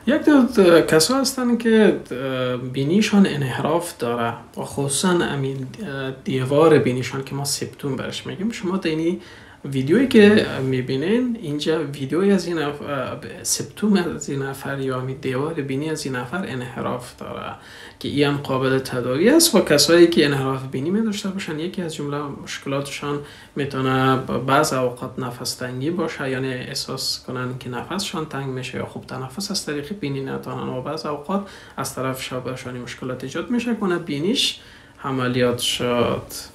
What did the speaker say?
یک دو کسا هستن که بینیشان انحراف داره و خصوصا امین دیوار بینیشان که ما سپتوم برش میگیم. شما دینی ویدیویی که میبینین اینجا ویدیوی از این سپتوم از این نفر یا همین دیوار بینی از این نفر انحراف داره که این هم قابل تداوی است. و کسایی که انحراف بینی می داشته باشن یکی از جمله مشکلاتشان میتونه بعض اوقات نفس تنگی باشه، یعنی احساس کنن که نفسشان تنگ میشه یا خوب تنفس از طریق بینی نتونن، و بعض اوقات از طرف شبشانی مشکلات ایجاد میشه کنه بینیش عملیات شد.